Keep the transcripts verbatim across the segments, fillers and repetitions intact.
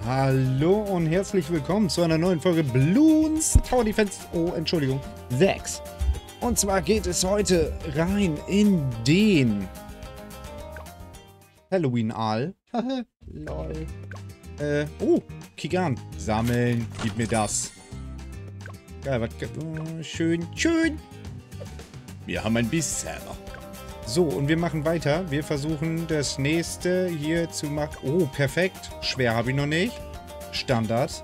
Hallo und herzlich willkommen zu einer neuen Folge Bloons Tower Defense. Oh, Entschuldigung. sechs. Und zwar geht es heute rein in den Halloween-Aal. Lol. Äh, oh, kick an. Sammeln, gib mir das. Geil, was, oh, schön, schön. Wir haben ein Biss selber. So, und wir machen weiter. Wir versuchen das nächste hier zu machen. Oh, perfekt. Schwer habe ich noch nicht. Standard.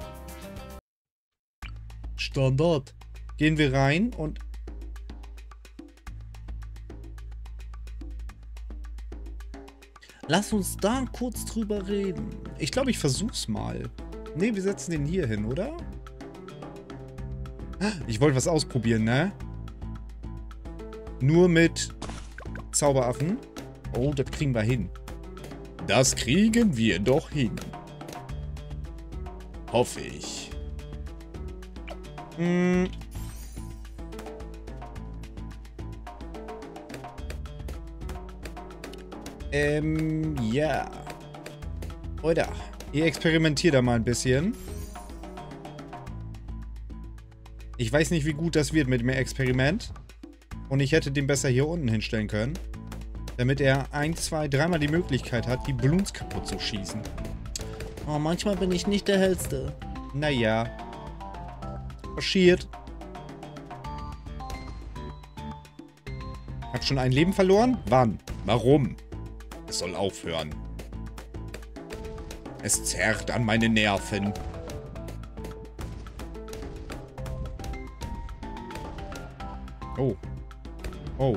Standard. Gehen wir rein und... Lass uns da kurz drüber reden. Ich glaube, ich versuch's mal. Ne, wir setzen den hier hin, oder? Ich wollte was ausprobieren, ne? Nur mit... Zauberaffen. Oh, das kriegen wir hin. Das kriegen wir doch hin. Hoffe ich. Hm. Ähm, ja. Oder. Ihr experimentiert da mal ein bisschen. Ich weiß nicht, wie gut das wird mit dem Experiment. Und ich hätte den besser hier unten hinstellen können. Damit er ein, zwei, dreimal die Möglichkeit hat, die Bloons kaputt zu schießen. Oh, manchmal bin ich nicht der Hellste. Naja. Passiert. Hab schon ein Leben verloren? Wann? Warum? Es soll aufhören. Es zerrt an meine Nerven. Oh. Oh.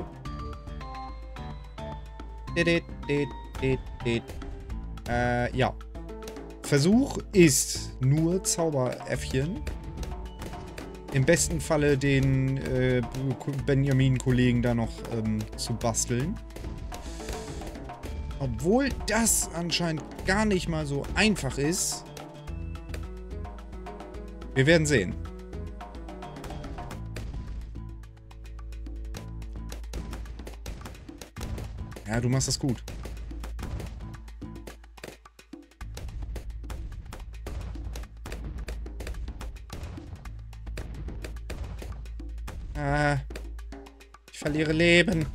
Äh, ja. Versuch ist nur Zauberäffchen. Im besten Falle den äh, Benjamin-Kollegen da noch ähm, zu basteln. Obwohl das anscheinend gar nicht mal so einfach ist. Wir werden sehen. Ja, du machst das gut. Ah, ich verliere Leben.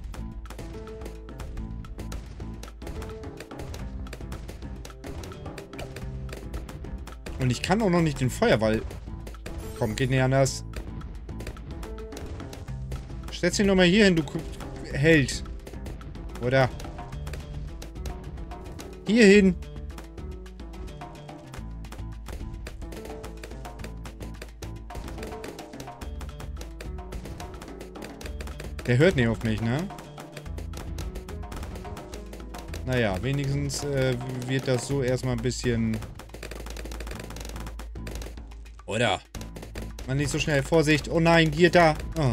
Und ich kann auch noch nicht den Feuerball. Komm, geht nicht anders. Setz dich nochmal hier hin, du Held. Oder? Hier hin. Der hört nicht auf mich, ne? Naja, wenigstens äh, wird das so erstmal ein bisschen... Oder? Man nicht so schnell. Vorsicht. Oh nein, hier, da. Oh.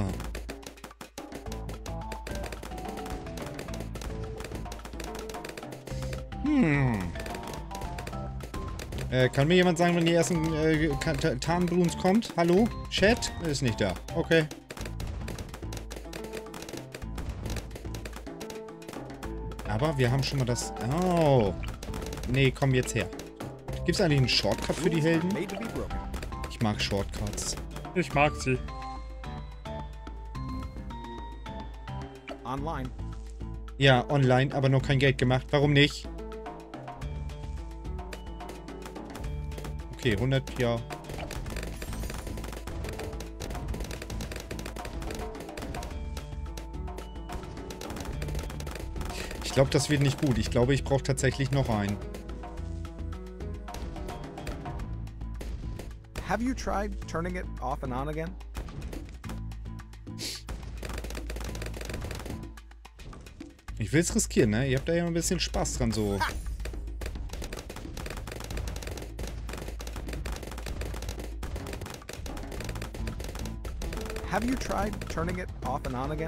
Hm. Äh, kann mir jemand sagen, wenn die ersten äh, Tarnbloons kommt? Hallo? Chat? Ist nicht da. Okay. Aber wir haben schon mal das... Oh. Nee, komm jetzt her. Gibt es eigentlich einen Shortcut für die Helden? Ich mag Shortcuts. Ich mag sie. Online. Ja, online, aber noch kein Geld gemacht. Warum nicht? Okay, hundert, ja. Ich glaube, das wird nicht gut. Ich glaube, ich brauche tatsächlich noch einen. Have you tried turning it off and on again? Ich will es riskieren, ne? Ihr habt da ja ein bisschen Spaß dran, so. Have you tried turning it off and on again?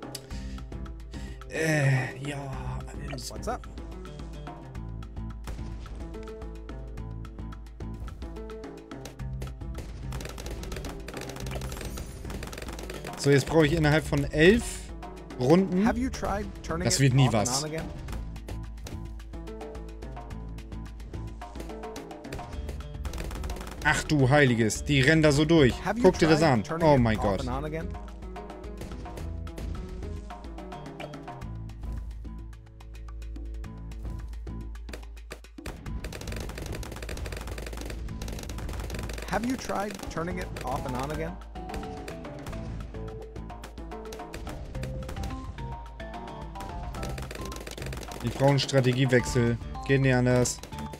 Äh, ja. What's up? So, jetzt brauche ich innerhalb von elf Runden. Have you tried turning Das it wird nie off and was. on again? Ach du Heiliges, die rennen da so durch. Have you Guck dir das tried an. turning Oh it mein off Gott. and on again? Have you tried turning it off and on again? Ich brauche einen Strategiewechsel. Geht nicht anders.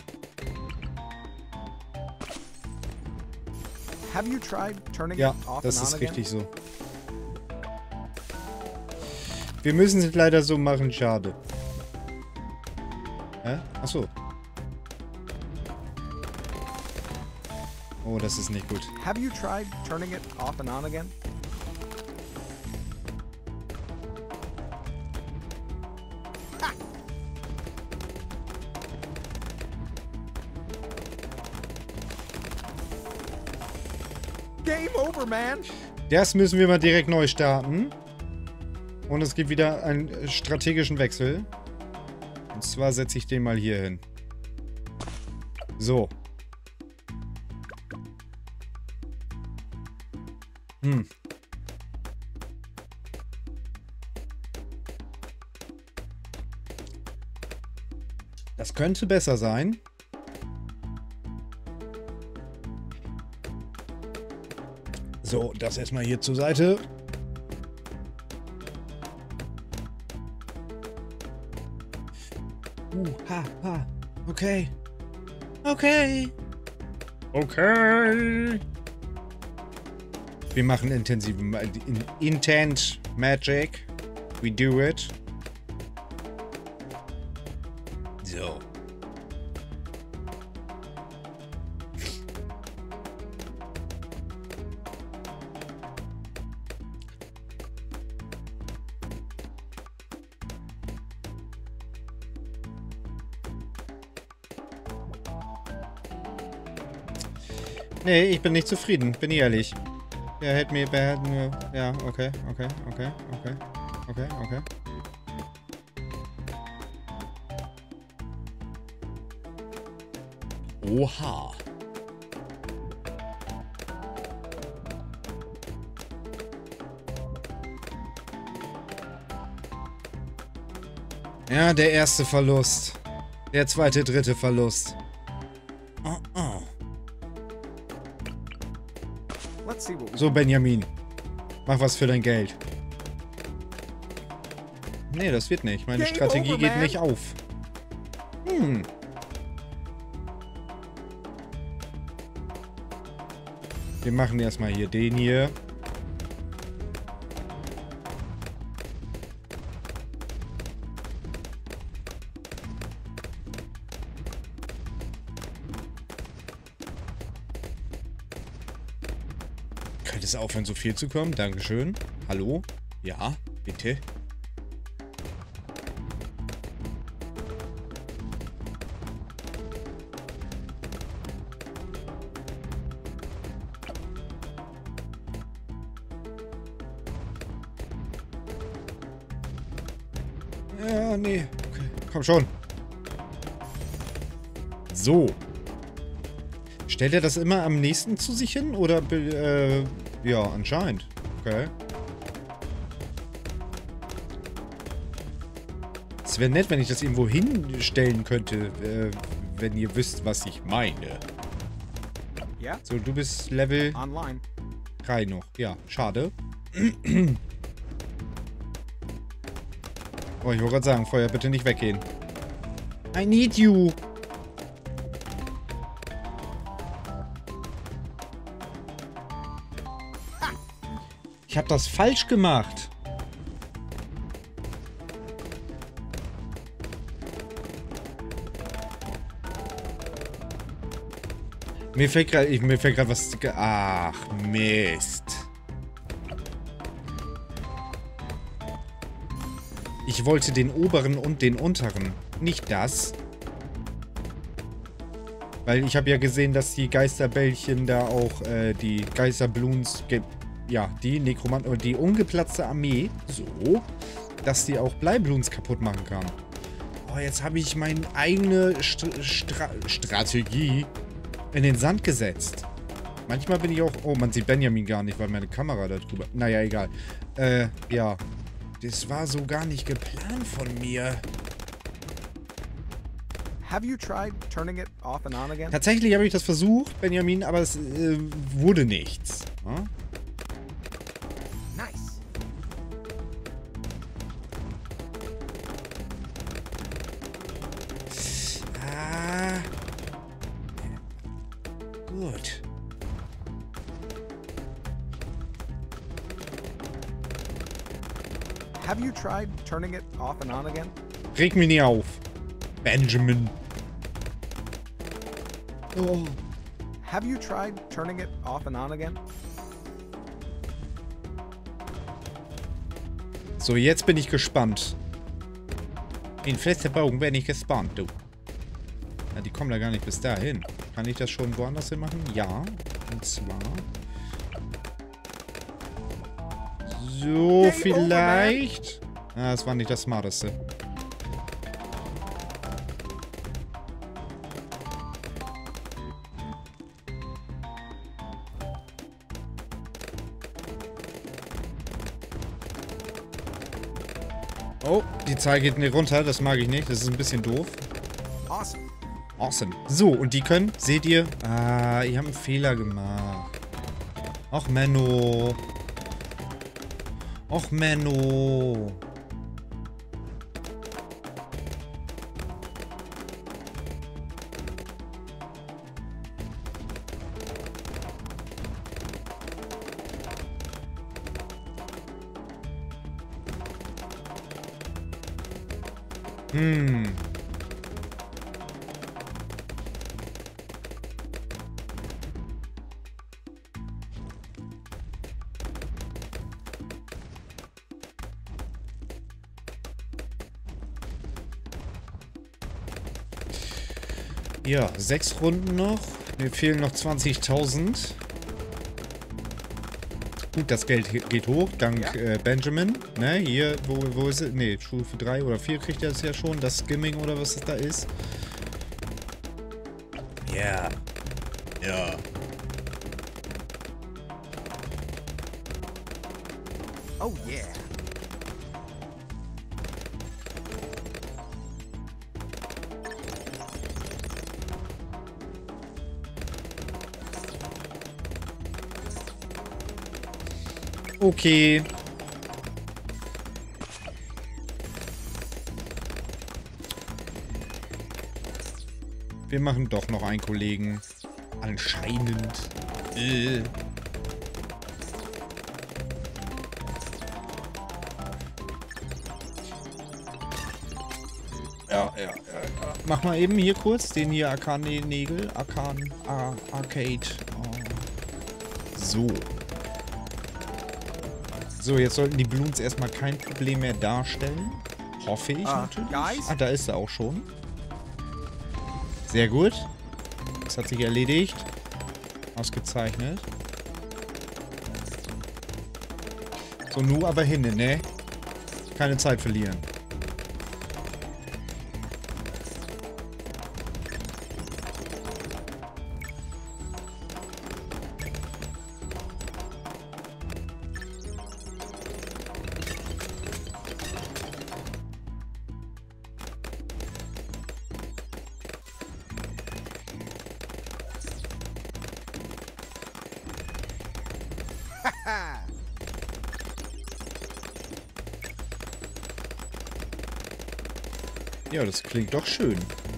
Have you tried turning Ja, it off das and ist on again? richtig so. Wir müssen es leider so machen, schade. Hä? Achso. Oh, das ist nicht gut. Have you tried turning it off and on again? Game over, man! Das müssen wir mal direkt neu starten. Und es gibt wieder einen strategischen Wechsel. Und zwar setze ich den mal hier hin. So. Hm. Das könnte besser sein. So, das erstmal hier zur Seite. Uh, ha, ha. Okay. Okay. Okay. Wir machen intensive Ma- in, Intent Magic. We do it. So. Nee, ich bin nicht zufrieden, bin ich ehrlich. Er hätte mir, er hätte mir, ja, okay, okay, okay, okay, okay, okay. Oha. Ja, der erste Verlust. Der zweite, dritte Verlust. Oh, oh. Let's see what we So, Benjamin. Mach was für dein Geld. Nee, das wird nicht. Meine Game Strategie over, geht man. nicht auf. Hm. Wir machen erstmal hier den hier. Könnte es aufhören, so viel zu kommen? Dankeschön. Hallo? Ja, bitte. Ja, nee. Okay, komm schon. So. Stellt er das immer am nächsten zu sich hin? Oder, äh, ja, anscheinend. Okay. Es wäre nett, wenn ich das irgendwo hinstellen könnte, äh, wenn ihr wisst, was ich meine. Yeah, So, du bist Level online. drei noch. Ja, schade. Oh, ich wollte gerade sagen, Feuer, bitte nicht weggehen. I need you. Ich habe das falsch gemacht. Mir fällt gerade, mir fällt gerade was. Ach, Mist. Ich wollte den oberen und den unteren. Nicht das. Weil ich habe ja gesehen, dass die Geisterbällchen da auch, äh, die Geisterbloons, ja, die Nekromanten, die ungeplatzte Armee, so, dass die auch Bleibloons kaputt machen kann. Oh, jetzt habe ich meine eigene St Stra Strategie in den Sand gesetzt. Manchmal bin ich auch... Oh, man sieht Benjamin gar nicht, weil meine Kamera da drüber... Naja, egal. Äh, ja. Das war so gar nicht geplant von mir. Have you tried turning it off and on again? Tatsächlich habe ich das versucht, Benjamin, aber es äh, wurde nichts. Ja? Nice. Ah. Gut. Have you tried turning it off and on again? Reg mich nicht auf. Benjamin. Oh. Have you tried turning it off and on again? So, jetzt bin ich gespannt. In fester Bogen bin ich gespannt, du. Ja, die kommen da gar nicht bis dahin. Kann ich das schon woanders hin machen? Ja. Und zwar... So, vielleicht... Ah, das war nicht das Smarteste. Oh, die Zahl geht nicht runter. Das mag ich nicht. Das ist ein bisschen doof. Awesome. Awesome. So, und die können, seht ihr? Ah, ich habe einen Fehler gemacht. Och, Menno. Och, Menno. Hm. Ja, sechs Runden noch. Mir fehlen noch zwanzigtausend. Gut, das Geld geht hoch, dank Ja. äh, Benjamin. Ne, hier, wo, wo ist es? Ne, Stufe drei oder vier kriegt er es ja schon. Das Skimming oder was es da ist. Ja. Ja. Oh yeah. Okay. Wir machen doch noch einen Kollegen. Anscheinend. Äh. Ja, ja, ja, ja. Mach mal eben hier kurz den hier Arkan-Nägel. Arkan, Ar Arcade. Oh. So. So, jetzt sollten die Bloons erstmal kein Problem mehr darstellen. Hoffe ich Uh, natürlich. guys? Ah, da ist er auch schon. Sehr gut. Das hat sich erledigt. Ausgezeichnet. So, nur aber hin, ne? Keine Zeit verlieren. Ja, das klingt doch schön.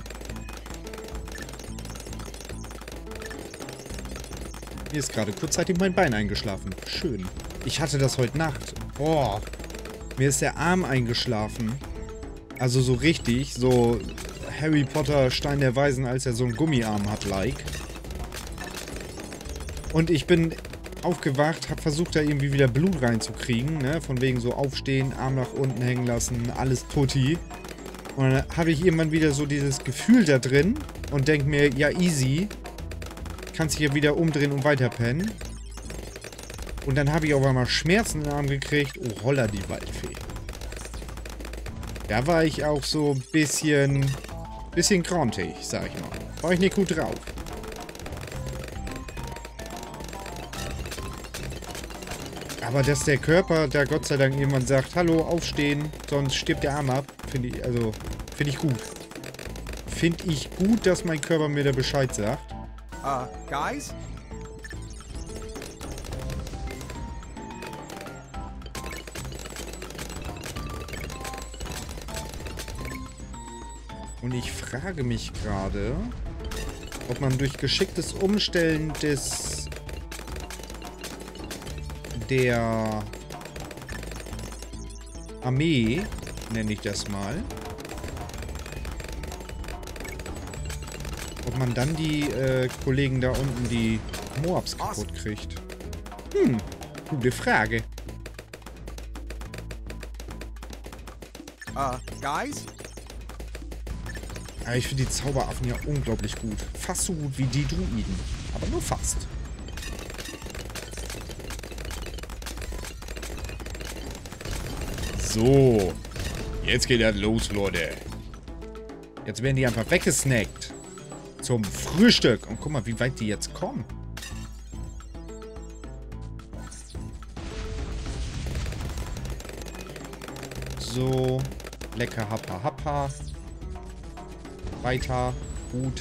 Mir ist gerade kurzzeitig mein Bein eingeschlafen. Schön. Ich hatte das heute Nacht. Boah. Mir ist der Arm eingeschlafen. Also so richtig. So Harry Potter Stein der Weisen, als er so einen Gummiarm hat, like. Und ich bin aufgewacht, habe versucht, da irgendwie wieder Blut reinzukriegen. Ne? Von wegen so aufstehen, Arm nach unten hängen lassen, alles tutti. Und dann habe ich irgendwann wieder so dieses Gefühl da drin und denke mir, ja easy, kannst dich hier wieder umdrehen und weiter pennen. Und dann habe ich auf einmal Schmerzen im Arm gekriegt. Oh, holla die Waldfee. Da war ich auch so ein bisschen, bisschen grantig, sag ich mal. War ich nicht gut drauf. Aber dass der Körper da Gott sei Dank irgendwann sagt, hallo, aufstehen, sonst stirbt der Arm ab, finde ich, also, finde ich gut. Finde ich gut, dass mein Körper mir da Bescheid sagt. Uh, guys? Und ich frage mich gerade, ob man durch geschicktes Umstellen des der Armee, nenne ich das mal, ob man dann die äh, Kollegen da unten, die Moabs kaputt kriegt. Hm, gute Frage. Uh, guys? Ja, ich finde die Zauberaffen ja unglaublich gut. Fast so gut wie die Druiden. Aber nur fast. So. Jetzt geht das los, Leute. Jetzt werden die einfach weggesnackt. Zum Frühstück. Und guck mal, wie weit die jetzt kommen. So. Lecker, happa, happa. Weiter. Gut.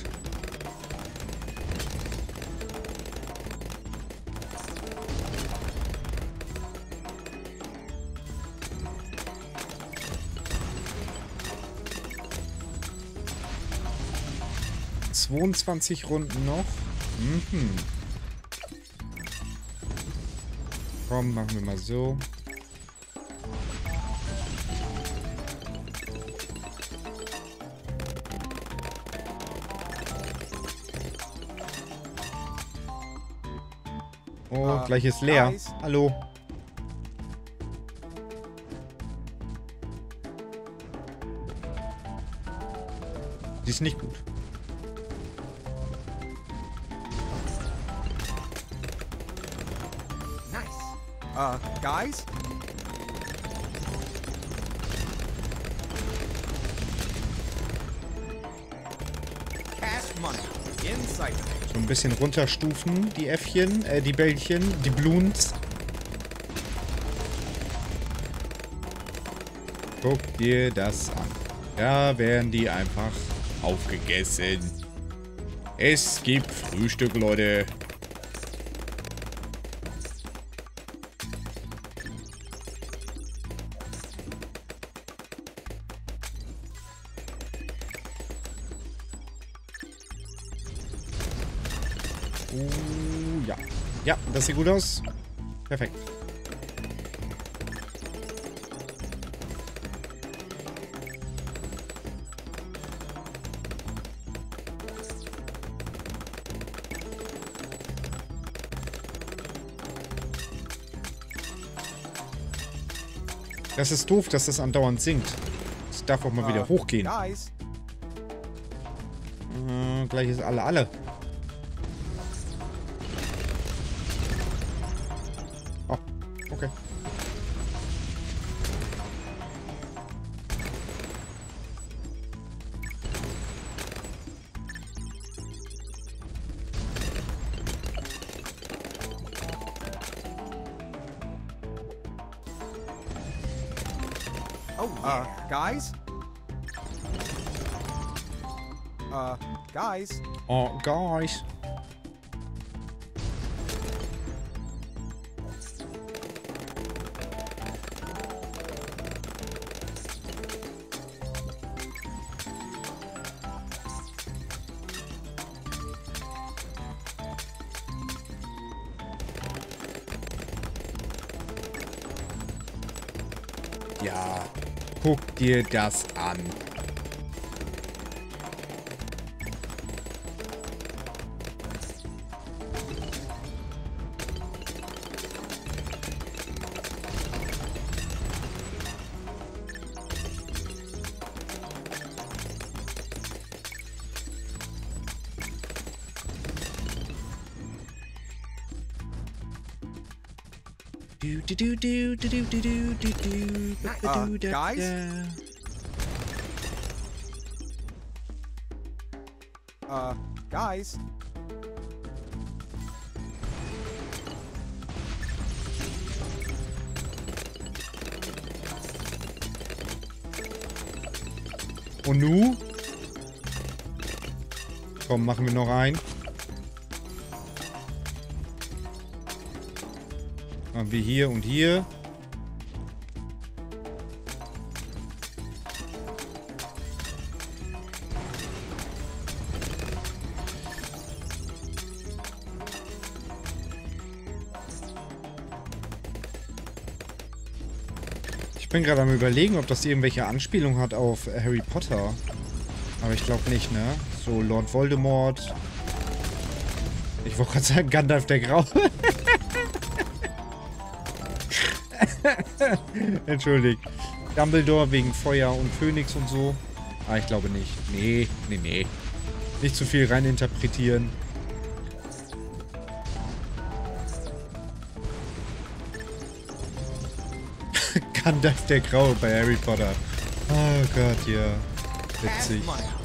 zweiundzwanzig Runden noch. Mhm. Komm, machen wir mal so. Oh, uh, gleich ist leer. Guys. Hallo. Die ist nicht gut. Nice. Uh, guys? Cash money inside. So ein bisschen runterstufen, die Äffchen, äh, die Bällchen, die Bloons. Guck dir das an. Da werden die einfach aufgegessen. Es gibt Frühstück, Leute. Uh, ja. Ja, das sieht gut aus. Perfekt. Das ist doof, dass das andauernd sinkt. Das darf auch mal uh, wieder hochgehen. Guys. Äh, gleich ist alle, alle. Oh, okay. Oh, uh, guys? Uh, guys? Oh, guys. Ja, guck dir das an. Do do do do do do do do do. Uh, guys? Uh, guys? Und nu? Komm, machen wir noch einen. Machen wir hier und hier. Ich bin gerade am Überlegen, ob das irgendwelche Anspielung hat auf Harry Potter. Aber ich glaube nicht, ne? So Lord Voldemort. Ich wollte gerade sagen, Gandalf der Graue. Entschuldigt. Dumbledore wegen Feuer und Phönix und so. Ah, ich glaube nicht. Nee, nee, nee. Nicht zu viel reininterpretieren. Gandalf der Graue bei Harry Potter. Oh Gott, ja. Witzig.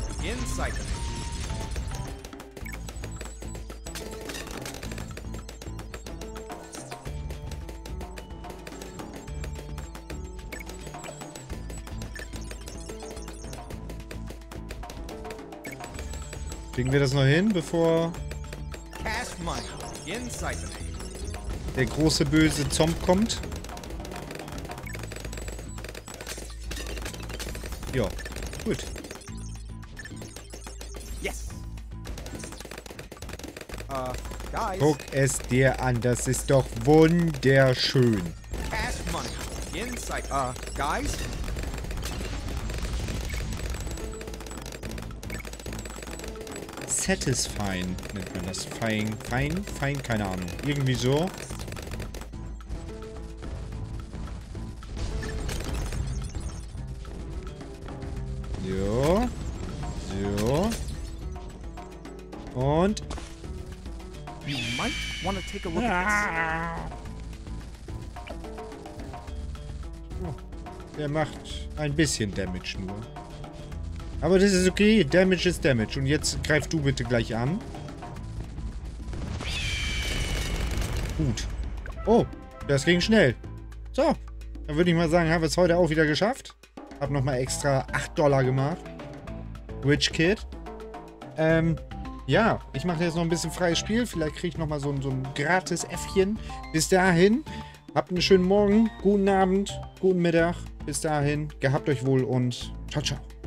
Kriegen wir das noch hin, bevor der große böse Zomb kommt? Ja, gut. Yes. Uh, guys. Guck es dir an, das ist doch wunderschön. Cash money inside. Uh, guys. Satisfying nennt man das. Fein, fein, fein, keine Ahnung. Irgendwie so. So. So. Und. You might want to take a look at this. Der macht ein bisschen Damage nur. Aber das ist okay. Damage ist Damage. Und jetzt greif du bitte gleich an. Gut. Oh, das ging schnell. So. Dann würde ich mal sagen, haben wir es heute auch wieder geschafft. Hab nochmal extra acht Dollar gemacht. Rich Kid. Ähm, ja, ich mache jetzt noch ein bisschen freies Spiel. Vielleicht kriege ich nochmal so, so ein gratis Äffchen. Bis dahin, habt einen schönen Morgen, guten Abend, guten Mittag. Bis dahin, gehabt euch wohl und ciao, ciao.